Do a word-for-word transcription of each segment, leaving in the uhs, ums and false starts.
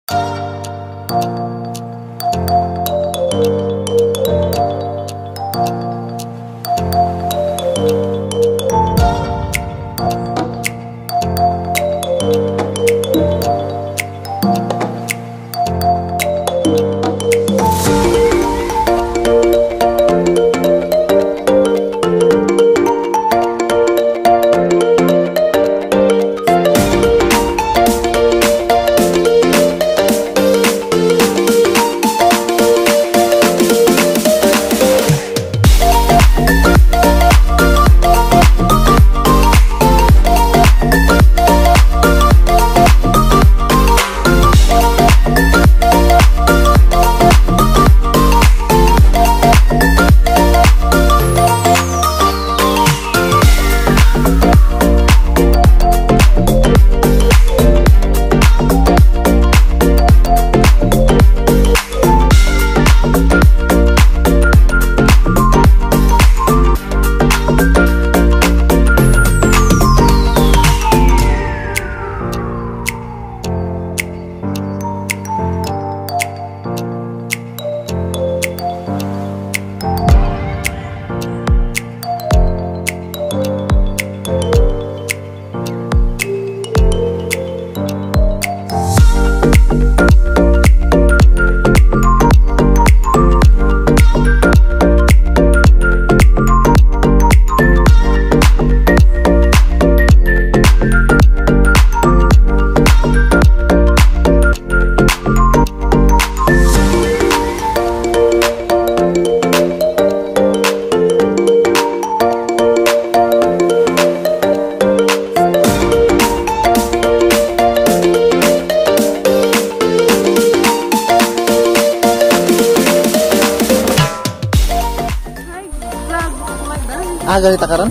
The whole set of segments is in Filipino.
Ah, gali takaran?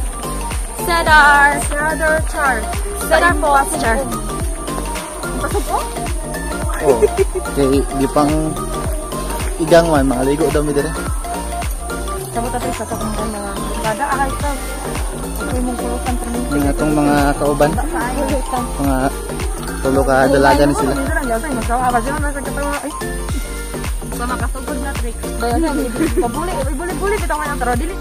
Cedar, Cedar char, Cedar posture. Pasok po? Oh. Kay di pang igang man maligo daw mi dire. Kamu tapi pasok ng kana. Bada ahal ka. Ay mong kulutan perminti. Yung atong mga kauban, mga tulo ka dalaga ni sila. Sama kasugod na trick. Bayan na, pabuli, buli-buli kita nga taro dili.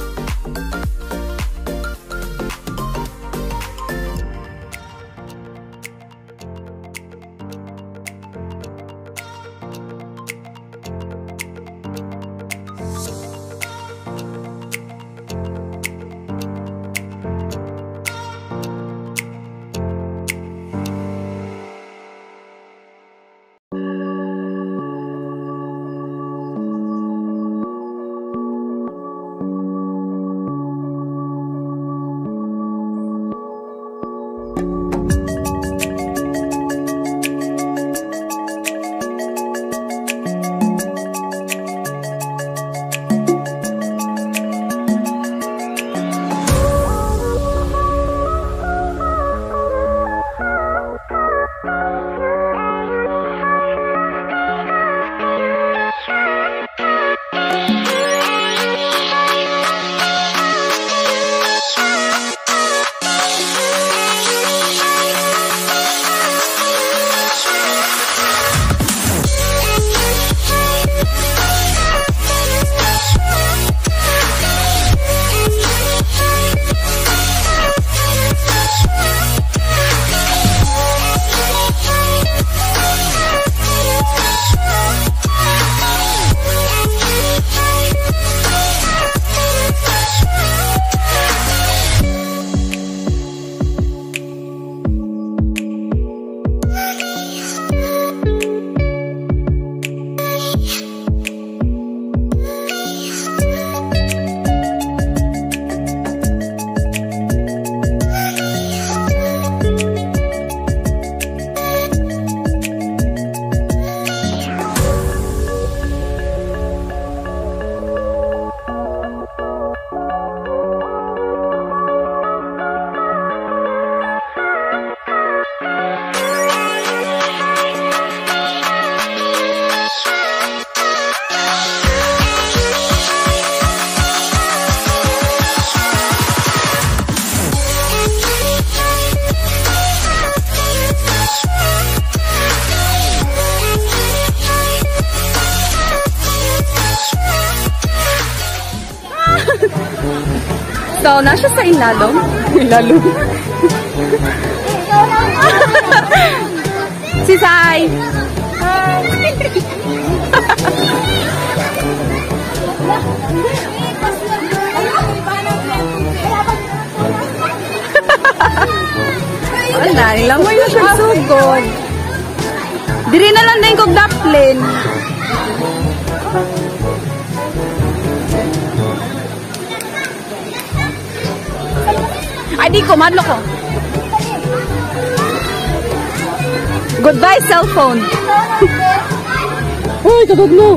So, nasa sa ilalong. Ilalong. Si Sai. Wala, nilang mo yung sugod. Diri na lang din kong daplin. Ay, di ko, madlo ko. Goodbye, cellphone. Uy, tagod mo.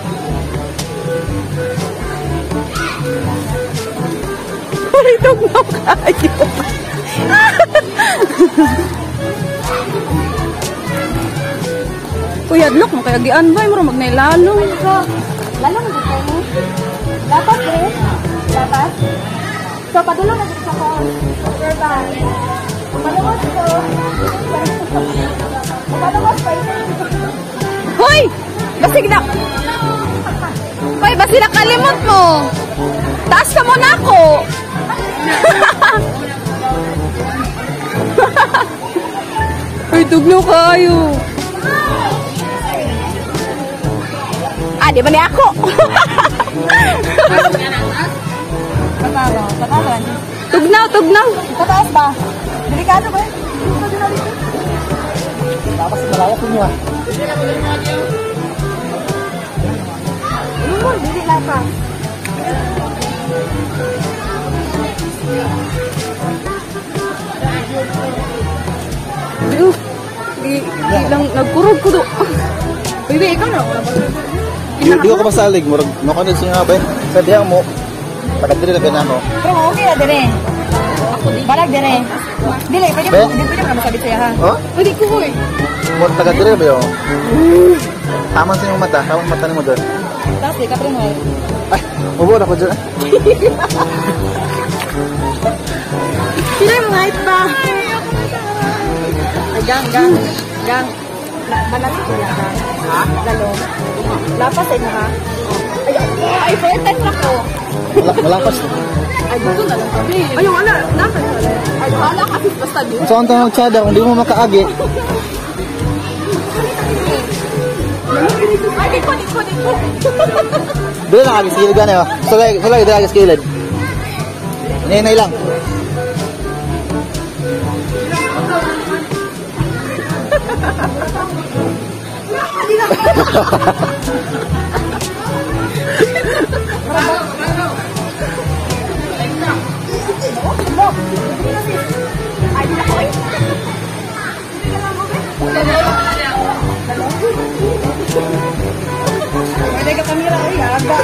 Uy, tugnaw kayo. Uy, adlok mo kaya gian ba? Mura magnailalong. Lalong dito mo. Dapat eh. Dapat. So, padulong na dito sa ko. Surban. Padulong ito. Padulong pa ito. Hoy! Basig na! Hoy, basig na kalimot mo! Taas ka muna ako! Uy, tugnaw kayo! Ah, di ba ni ako? Pataro. Pataro. Tugnaw, tugnaw! Pataas ba? Delikado ba? Tapos malaya po niya. Ano mo? Dili lang pa. Di, di, di lang nagkurog ko do. Bibi, ikaw na. Di, di ko kapasalig. Murag, makanod siya nga ba eh. Sabihan mo, pagkadiri lang ka na ako. Pero okay na dire. Ako di. Balag dire. Dili, pwede Be? mo, pwede mo na masabit sa'yo ha. Oh? Pwede ko hoy. Murag tagadiri ba yun? Taman sa iyong mata. Tamang mata ni mo doon. Tapos di ka pa rin mo. Ay, mabura ko dyan. Sino yung height ba? Ay, gang, gang. Gang. Malapit ko lang ha. Ha? Lalo. Lapas sa inyo ha. Ay, ay, first time na ko. Wala, malapas. Ay, gusto na lang kami. Ay, wala. Dapat wala. Ay, wala kasi basta doon. So, ang tanong tsada, kung di mo makaagi, Ay, di ko, di ko, di ko. dili lang agi skilid gani oh. So, lagi, so lagi dili agi skilid. Inay lang. Pwede ka kamera ay aga.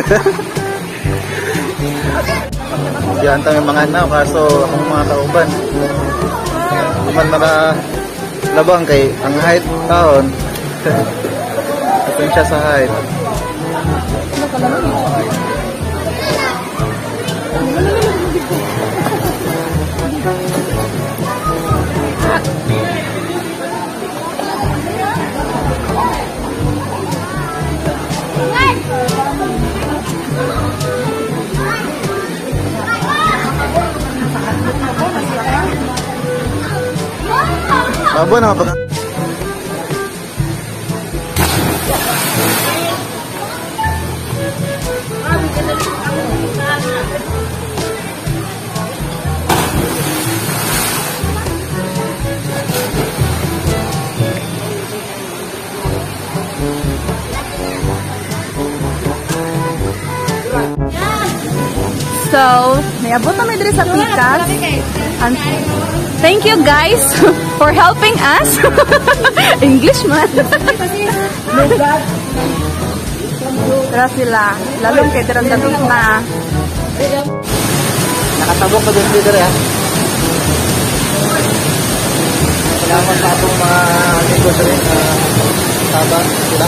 Yan tayo mga anak, kaso akong mga kauban. Kuman maka labang kay ang height taon. Ito siya sa height. Abo na pag So, mayabot na may diri sa pikas. And thank you guys for helping us. English man. Tara sila. Lalong kay dirang damit na. nakatabok ka doon dito ha. Salamat sa atong mga amigos rin na sabang sila.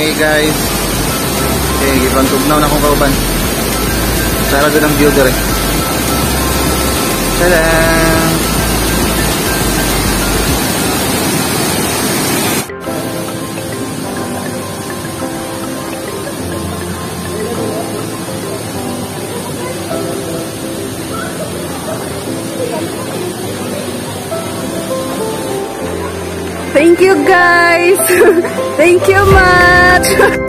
kami guys. Okay, ibang tugnaw na akong kauban. Sara doon ang view dire. Tada! Thank you guys. Thank you much.